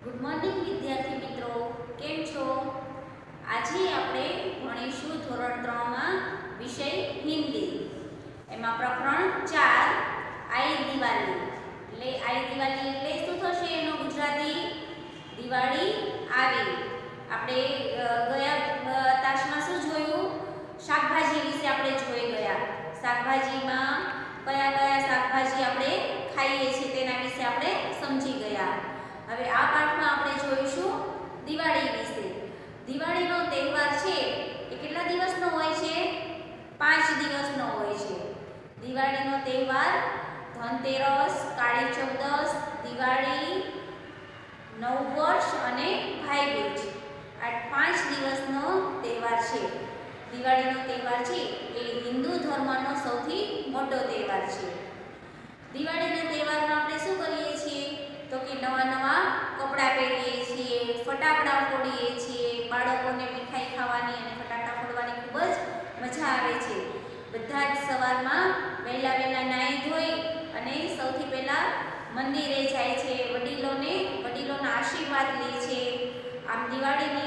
Good morning વિદ્યાર્થી મિત્રો, કેમ છો? આજે આપણે ભણીશું ધોરણ 3 માં વિષય હિન્દી. એમાં પ્રકરણ 4 આઈ દિવાળી. એટલે આઈ દિવાળી એટલે શું થશે એનો ગુજરાતી? દિવાળી આવી. આપણે ગયા તાસમાં શું જોયું? શાકભાજી વિશે આપણે જોઈ ગયા. શાકભાજીમાં કયા કયા શાકભાજી આપણે ખાઈએ છીએ તેના વિશે આપણે સમજી ગયા. હવે આ પાઠમાં આપણે જોઈશું દિવાળી વિશે. દિવાળીનો તહેવાર છે એ કેટલા દિવસનો હોય છે? 5 દિવસનો હોય છે. દિવાળીનો તહેવાર ધનતેરસ, કાળી ચૌદસ, દિવાળી, નવું વર્ષ અને ભાઈબીજ આ 5 દિવસનો તહેવાર છે. દિવાળીનો તહેવાર છે એ હિન્દુ ધર્મનો સૌથી મોટો તહેવાર છે. દિવાળીના તહેવારમાં આપણે શું કરીએ છીએ? તો કે નવા નવા કપડાં પહેરીએ છીએ, ફટાકડા ફોડીએ છીએ. બાળકોને મીઠાઈ ખાવાની અને ફટાકડા ફોડવાની ખૂબ જ મજા આવે છે. બધા જ સવારમાં વહેલા નાહી ધોઈ અને સૌથી પહેલાં મંદિરે જાય છે. વડીલોના આશીર્વાદ લે છે. આમ દિવાળીનો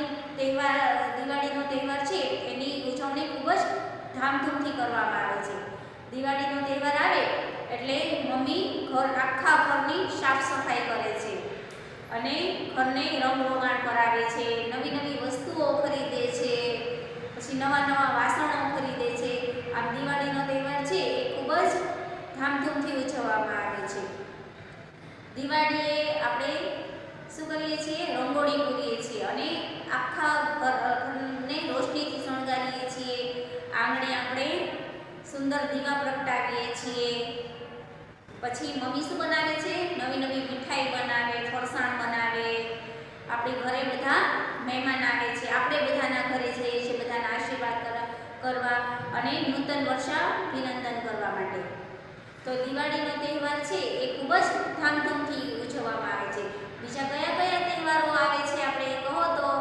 તહેવાર છે એની ઉજવણી ખૂબ જ ધામધૂમથી કરવામાં આવે છે. દિવાળીનો તહેવાર આવે એટલે મમ્મી આખા ઘરની સાફ સફાઈ કરે છે અને ઘરને રંગરોગાણ કરાવે છે, નવી નવી વસ્તુઓ ખરીદે છે, પછી નવા નવા વાસણો ખરીદે છે. આમ દિવાળીનો તહેવાર છે એ ખૂબ જ ધામધૂમથી ઉજવવામાં આવે છે. દિવાળીએ આપણે શું કરીએ છીએ? રંગોળી પૂરીએ છીએ અને આખા ઘરને રોશનીથી શણગારીએ છીએ. આંગણે આપણે સુંદર દીવા પ્રગટાવીએ છીએ. પછી મમ્મી શું બનાવે છે? નવી નવી મીઠાઈ બનાવે, ફરસાણ બનાવે. આપણી ઘરે બધા મહેમાન આવે છે. આપણે બધાના ઘરે જઈએ છીએ બધાના આશીર્વાદ કરવા અને નૂતન વર્ષાભિનંદન કરવા માટે. તો દિવાળીનો તહેવાર છે એ ખૂબ જ ધામધૂમથી ઉજવવામાં આવે છે. બીજા કયા કયા તહેવારો આવે છે આપણે કહો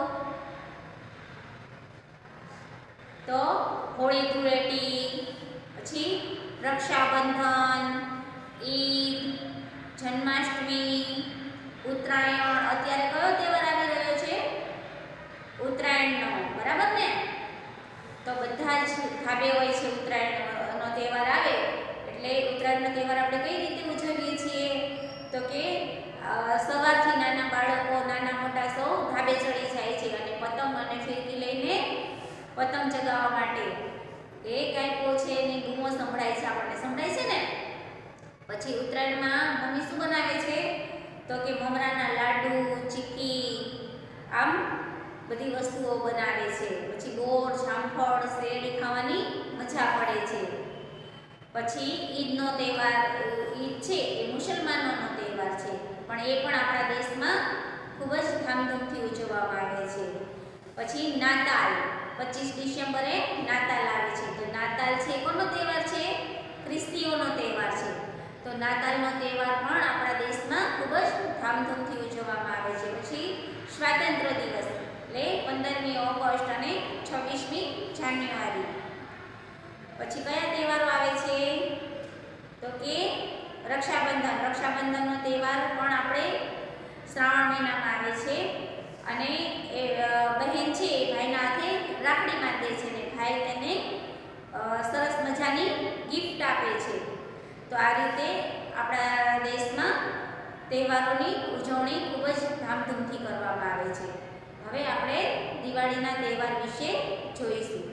તો હોળી ધૂળેટી, પછી રક્ષાબંધન, ઈદ, જન્માષ્ટમી, ઉત્તરાયણ. અત્યારે કયો તહેવાર આવી રહ્યો છે? ઉત્તરાયણનો, બરાબર ને? તો બધા જ ધાબે હોય છે. ઉત્તરાયણનો તહેવાર આવે એટલે ઉત્તરાયણનો તહેવાર આપણે કઈ રીતે ઉજવીએ છીએ? તો કે સવારથી નાના બાળકો, નાના મોટા સૌ ધાબે ચડી જાય છે અને પતંગ અને ફિરકી લઈને પતંગ ચગાવવા માટે એક આપ્યો છે એની બૂમો સંભળાય છે. આપણને સંભળાય છે ને? પછી ઉત્તરાયણમાં મમ્મી શું બનાવે છે? તો કે મમરાના લાડુ, ચીક્કી, આમ બધી વસ્તુઓ બનાવે છે. પછી ગોળ, જામફળ, શેરડી ખાવાની મજા પડે છે. પછી ઈદનો તહેવાર. ઈદ છે એ મુસલમાનોનો તહેવાર છે પણ એ પણ આપણા દેશમાં ખૂબ જ ધામધૂમથી ઉજવવામાં આવે છે. પછી નાતાલ. 25 ડિસેમ્બરે નાતાલ આવે છે. તો નાતાલ છે કોનો તહેવાર છે? ખ્રિસ્તીઓનો તહેવાર છે. તો નાતાલનો તહેવાર પણ આપણા દેશમાં ખૂબ જ ધામધૂમથી ઉજવવામાં આવે છે. પછી સ્વાતંત્ર્ય દિવસ એટલે 15મી ઓગસ્ટ અને 26મી જાન્યુઆરી. પછી કયા તહેવારો આવે છે? તો કે રક્ષાબંધન. રક્ષાબંધનનો તહેવાર પણ આપણે શ્રાવણ મહિનામાં આવે છે અને એ બહેન છે એ ભાઈના હાથે રાખડી બાંધે છે અને ભાઈ તેને સરસ મજાની ગિફ્ટ આપે છે. તો આ રીતે આપણા દેશમાં તહેવારોની ઉજવણી ખૂબ જ ધામધૂમથી કરવામાં આવે છે. હવે આપણે દિવાળીના તહેવાર વિશે જોઈશું.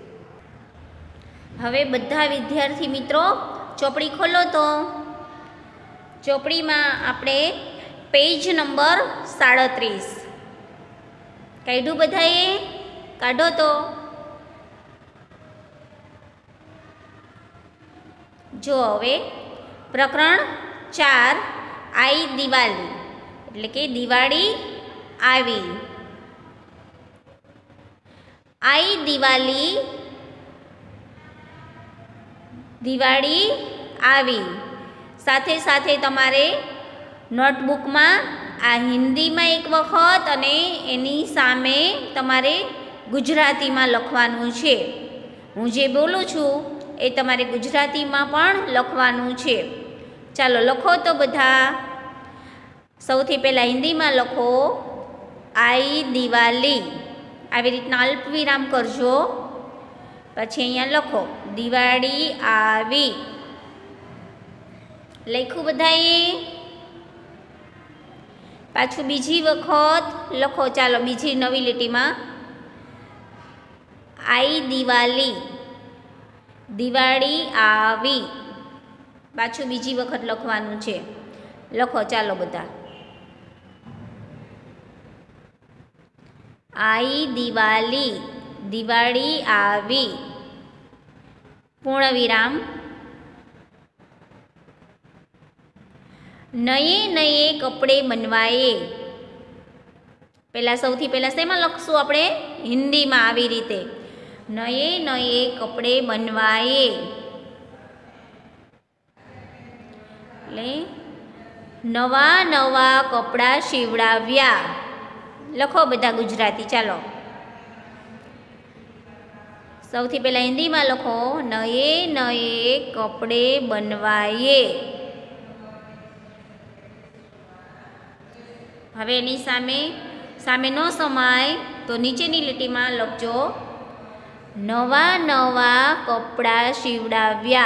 હવે બધા વિદ્યાર્થી મિત્રો ચોપડી ખોલો. તો ચોપડીમાં આપણે પેજ નંબર 37 કાઢ્યું? બધાએ કાઢો. તો જો હવે પ્રકરણ 4 આઈ દિવાળી એટલે કે દિવાળી આવી. આઈ દિવાળી આવી. સાથે સાથે તમારે નોટબુકમાં આ હિન્દીમાં એક વખત અને એની સામે તમારે ગુજરાતીમાં લખવાનું છે. હું જે બોલું છું એ તમારે ગુજરાતીમાં પણ લખવાનું છે. ચાલો લખો તો બધા. સૌથી પહેલાં હિન્દીમાં લખો आई दिवाली આવી રીતના અલ્પ વિરામ કરજો, પછી અહીંયા લખો દિવાળી આવી. લખ્યું બધાએ? પાછું બીજી વખત લખો. ચાલો બીજી નવી લીટીમાં आई दिवाली दिवाળી આવી. પાછું બીજી વખત લખવાનું છે. લખો ચાલો બધા. आई दिवाली दिवाળી આવી. પૂર્ણ વિરામ. नए नए कपड़े बनवाए. સૌથી પહેલાં શેમાં લખશું આપણે? હિન્દીમાં આવી રીતે नए नए कपड़े बनवाए. એટલે નવા નવા કપડાં સીવડાવ્યા. લખો બધા ગુજરાતી. ચાલો સૌથી પહેલાં હિન્દીમાં લખો નए नए कपड़े बनवाए. હવે એની સામે ન સમાય તો નીચેની લીટીમાં લખજો નવા નવા કપડાં સીવડાવ્યા.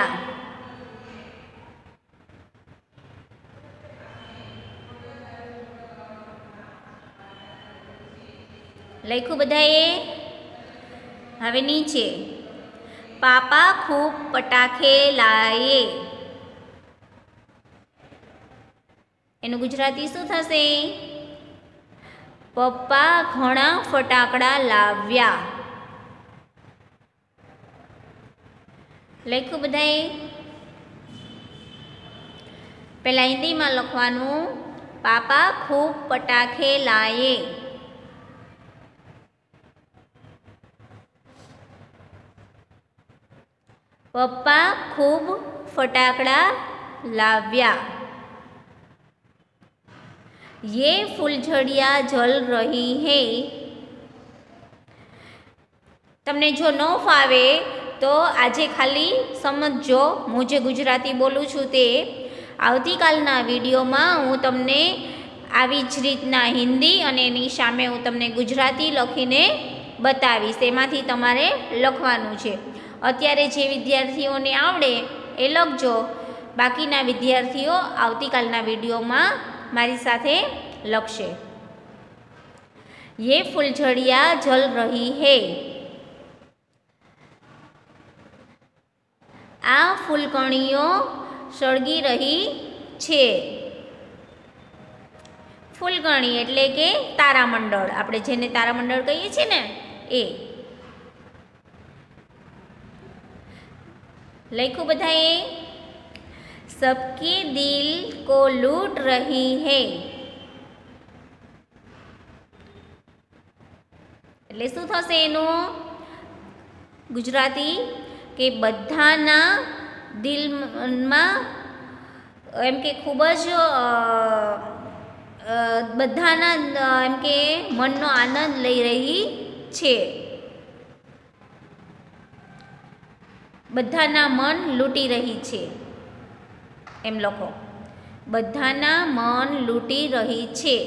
લખ્યું બધાએ? હવે નીચે પાપા ખૂબ પટાખે લાયે. એનું ગુજરાતી શું થશે? પપ્પા ઘણા ફટાકડા લાવ્યા. લખ્યું બધાએ? પહેલાં હિન્દીમાં લખવાનું પાપા ખૂબ પટાખે લાયે. પપ્પા ખૂબ ફટાકડા લાવ્યા. ये फूलझड़िया जल रही है. તમને જો ન ફાવે તો આજે ખાલી સમજજો હું જે ગુજરાતી બોલું છું તે. આવતીકાલના વિડીયોમાં હું તમને આવી જ રીતના હિન્દી અને એની સામે હું તમને ગુજરાતી લખીને બતાવીશ. એમાંથી તમારે લખવાનું છે. અત્યારે જે વિદ્યાર્થીઓને આવડે એ લખજો, બાકીના વિદ્યાર્થીઓ આવતીકાલના વિડીયોમાં મારી સાથે લખશે. ये फुलझड़िया जल रही है. આ ફૂલકણીઓ સળગી રહી છે. ફૂલકણી એટલે કે તારામંડળ. આપણે જેને તારામંડળ કહીએ છીએ ને એ. લખ્યું બધાએ? सबके दिल को लूट रही है. એટલે શું થશે એનું ગુજરાતી? કે બધાના દિલમાં એમ કે ખૂબ જ બધાના એમ કે મનનો આનંદ લઈ રહી છે. બધાના મન લૂંટી રહી છે એમ લખો. બધાના મન લૂંટી રહી છે.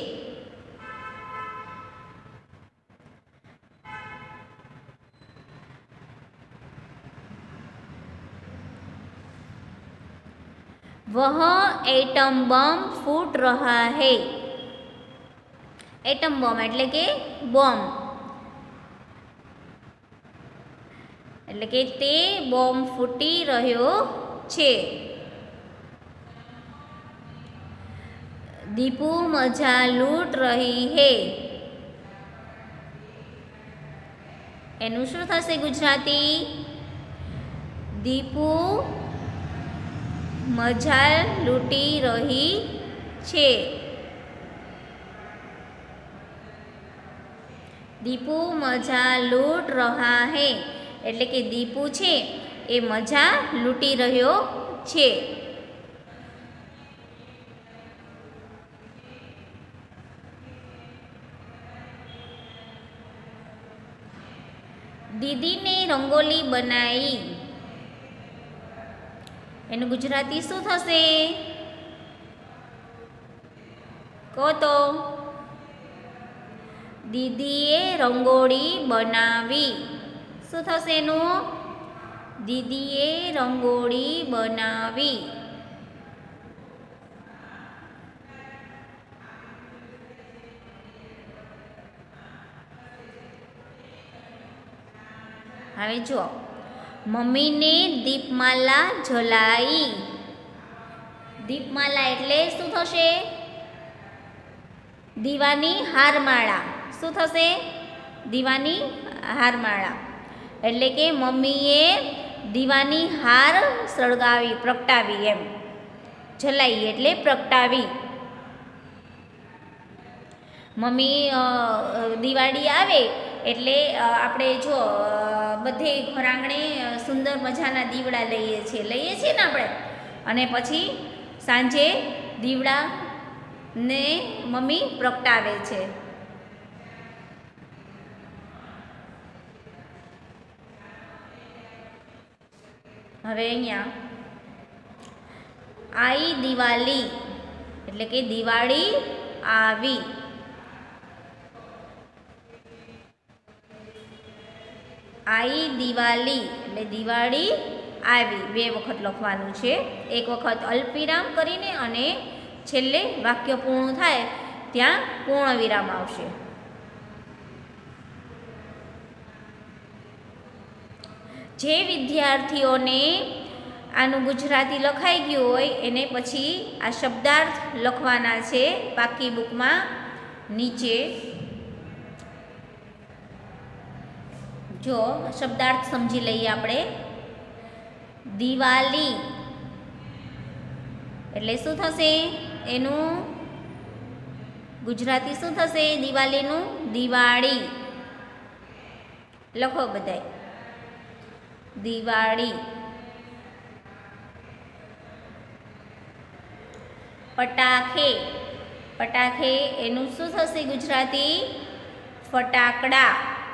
वह एटम बम फूट रहा है. एटम बम એટલે કે બોમ્બ. એટલે કે તે બોમ્બ ફૂટી રહ્યો છે. दीपू मजा लूट रही है. એનું શું થશે ગુજરાતી? દીપુ મજા લૂંટી રહી છે. દીપુ મજા લૂંટ રહા હૈ એટલે કે દીપુ છે એ મજા લૂંટી રહ્યો છે. दीदी ने रंगोली बनाई. એનું ગુજરાતી શું થશે? કહો તો. દીદીએ રંગોળી બનાવી. શું થશે એનું? દીદીએ રંગોળી બનાવી. હવે જો મમ્મીને દીપમાલા જલાઈ. દીપમાલા એટલે શું થશે? દીવાની હારમાળા. શું થશે? દીવાની હારમાળા. એટલે કે મમ્મીએ દીવાની હાર સળગાવી, પ્રગટાવી એમ. જલાઈ એટલે પ્રગટાવી. મમ્મી દિવાળી આવે એટલે આપણે જો બધે ઘર આંગણે સુંદર મજાના દીવડા લઈએ છીએ ને આપણે. અને પછી સાંજે દીવડાને મમ્મી પ્રગટાવે છે. હવે અહીંયા આઈ દિવાળી એટલે કે દિવાળી આવી. આઈ દિવાળી એટલે દિવાળી આવી. 2 વખત લખવાનું છે. એક વખત અલ્પવિરામ કરીને અને છેલ્લે વાક્ય પૂર્ણ થાય ત્યાં પૂર્ણ વિરામ આવશે. જે વિદ્યાર્થીઓને આનું ગુજરાતી લખાઈ ગયું હોય એને પછી આ શબ્દાર્થ લખવાના છે પાકી બુકમાં નીચે. જો શબ્દાર્થ સમજી લઈએ આપણે. દિવાળી એટલે શું થશે એનું ગુજરાતી? શું થશે દિવાળીનું? દિવાળી. લખો બધાય. દિવાળી. પટાખે. પટાખે એનું શું થશે ગુજરાતી? ફટાકડા.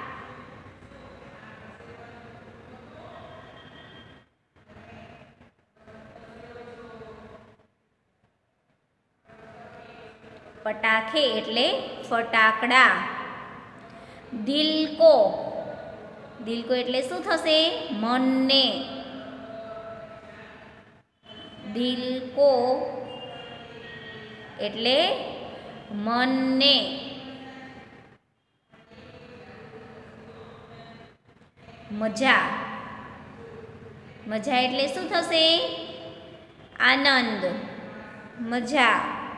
પટાખે એટલે ફટાકડા. દિલકો. દિલકો એટલે શું થશે? મનને. દિલકો એટલે મનને. મજા. મજા એટલે શું થશે? આનંદ. મજા.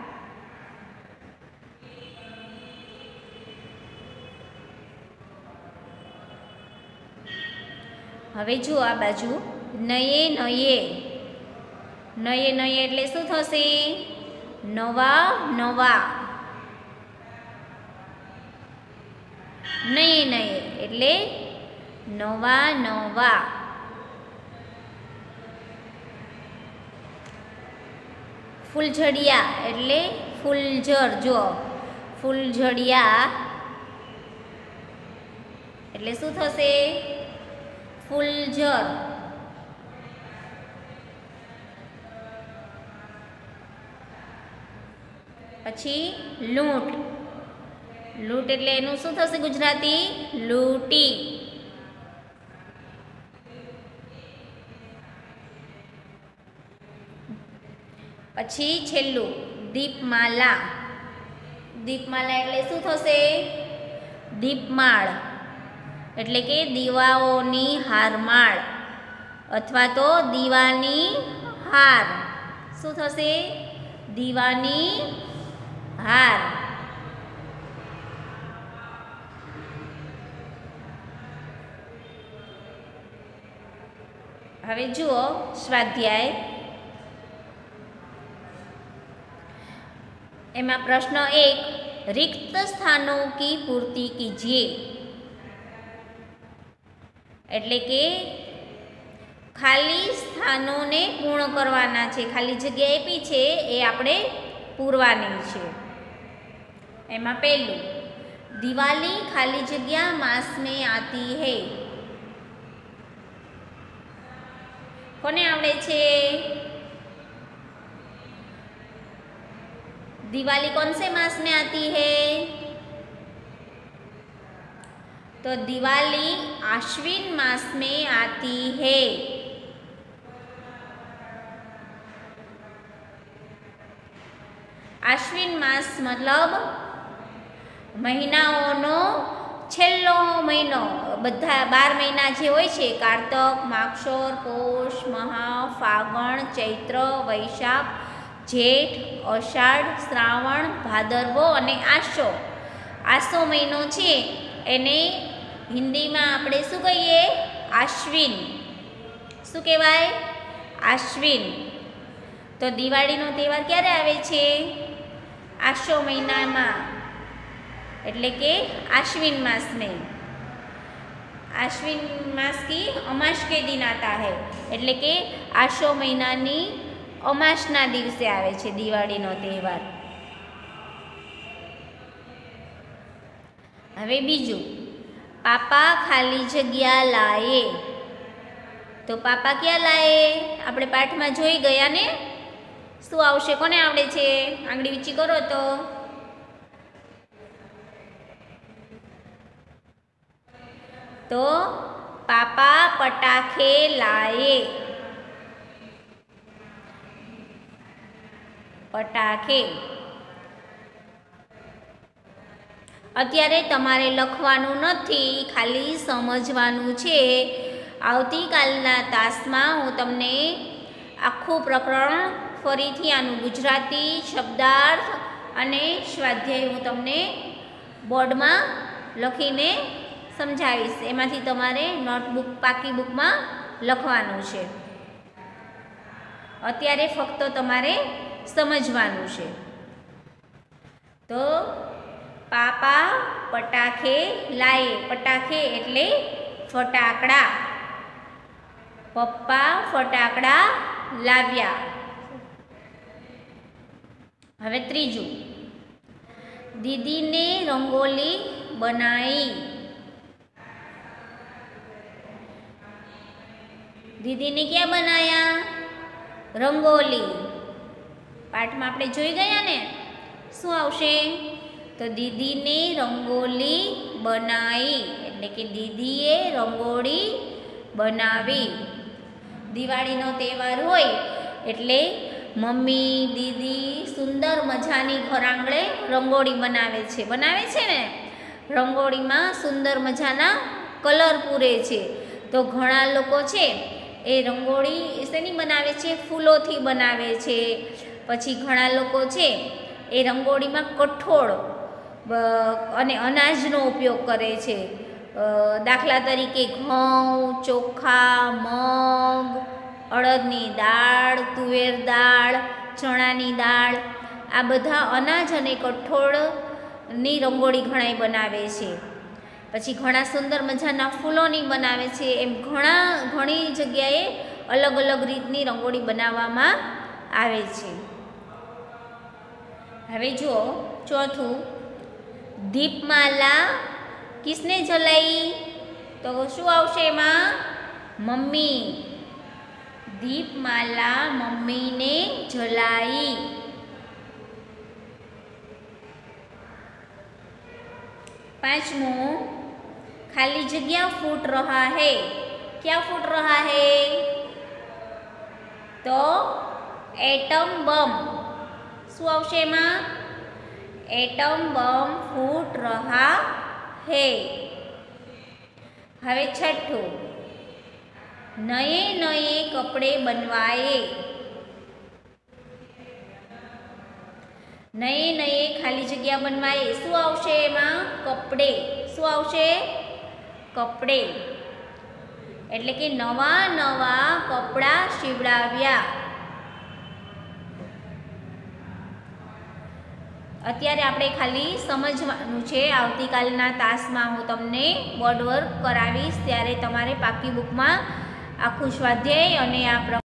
હવે જુઓ આ બાજુ નયે નયે. નયે નયે એટલે શું થશે? નવા નવા. નયે નયે એટલે નવા નવા. ફૂલઝડિયા એટલે ફૂલઝર. જો ફૂલઝડિયા એટલે શું થશે? ફૂલઝર. પછી લૂંટ. લૂંટ એટલે એનું શું થશે ગુજરાતી? લૂંટી. પછી છેલ્લું દીપમાલા. દીપમાલા એટલે શું થશે? દીપમાળ એટલે કે દીવાઓની હારમાળ અથવા તો દીવાની હાર. શું થશે? દીવાની હાર. હવે જુઓ સ્વાધ્યાય. એમાં પ્રશ્ન 1, रिक्त स्थानों की पूर्ति कीजिए. એટલે કે ખાલી સ્થાનોને પૂર્ણ કરવાના છે. ખાલી જગ્યા આપી છે એ આપણે પૂરવાની છે. એમાં પહેલું, દિવાળી ખાલી જગ્યા માસ में आती है. કોને આવડે છે? दिवाली कौन से मास में आती है? तो दिवाली आश्विन मास में आती है। आश्विन मास मतलब महीनाओनो छेल्लो महीनो। बधा 12 महीना जे होय छे, कार्तक, मागशर, पौष, महा, फागण, चैत्र, वैशाख, जेठ, अषाढ़, श्रावण, भादरवो अने आसो। आसो महीनो छे एने हिंदी में आपणे शुं कहीए? आश्विन। शुं कहेवाय? आश्विन। तो दिवाळीनो तहेवार क्यारे आवे छे? आसो महीना में, एटले के आश्विन मास में। आश्विन मास की अमास के दिन आता है, एटले के आसो महीनानी अमासना दिवसे आवे छे दिवाळीनो तहेवार। हवे बीजू, पापा खाली जग्या लाए। तो पापा क्या लाए? आपणे पाठ में जोई गया ने। शुं आवशे? कोने आवडे छे? आंगળી વીંચી करो तो पापा पटाखे लाए। पटाखे। अत्यारे तमारे लखवानुं नथी, खाली समजवानुं छे। आवतीकालना तासमां हूँ तमने आखुं प्रकरण फरीथी आनुं गुजराती शब्दार्थ अने स्वाध्याय हूँ तमने बोर्ड में लखीने समझावीश। एमांथी तमारे नोटबुक पाकी बुक में लखवानुं छे। अत्यारे फक्त तमारे समजवानुं छे। तो पापा पटाखे लाए। पटाखे एटले फटाकड़ा। पप्पा फटाकड़ा लाव्या। हवे त्रीजू, दीदी ने रंगोली बनाई। दीदी ने क्या बनाया? रंगोली। पाठ में आपणे जोई गया ने। शुं आवशे? तो दीदी ने रंगोली बनाई, एटले के दीदीए रंगोली बनावी। दिवाळीनो तहेवार होय एटले मम्मी दीदी सुंदर मजानी घर आंगणे रंगोળી बनावे छे ने। रंगोળી में सुंदर मजाना कलर पूरे छे। तो घणा लोको छे ए रंगोળી शेनी बनावे छे? फूलोथी बनावे छे। पछी घणा लोको छे ए रंगोળી में कठोळ अने अनाजनो उपयोग करे छे। दाखला तरीके घઉં, ચોખા, મગ, અડદની દાળ, તુવેર દાળ, ચણાની દાળ, આ બધા અનાજ અને કઠોળની રંગોળી ઘણાય બનાવે છે। પછી ઘણા સુંદર મજાના ફૂલોની બનાવે છે। એમ ઘણી જગ્યાએ અલગ અલગ રીતની રંગોળી બનાવવામાં આવે છે। હવે જુઓ ચોથું, दीपमाला किसने जलाई? तो शू आवशे एमां? मम्मी। दीपमाला मम्मी ने जलाई। पांचमों, खाली जगह फूट रहा है। क्या फूट रहा है? तो एटम बम। शू आवशे एमां? एटम बम फूट रहा है। हवे छठो, नए नए कपड़े बनवाए। नए नए खाली जगह बनवाए। शू आवशे एमां? कपड़े। शू आवशे? कपड़े। एटले के नवा नवा कपड़ा सीवડાવ્યા। અત્યારે આપણે ખાલી સમજવાનું છે। આવતીકાલના તાસમાં હું તમને બોર્ડ વર્ક કરાવીશ, ત્યારે તમારે પાકી બુકમાં આખું સ્વાધ્યાય અને આ